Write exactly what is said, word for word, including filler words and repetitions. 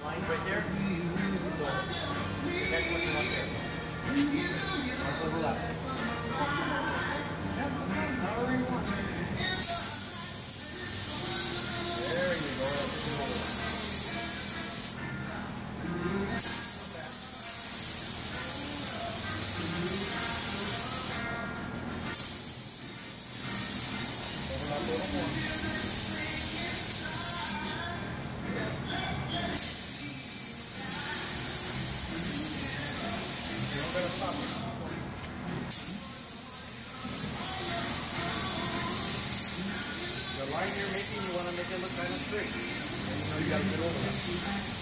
lines right there. So that's what you want there. Overlap. However you want. There you go. Overlap a little more. The line you're making, you want to make it look kind of straight. And you know you got a good overlap.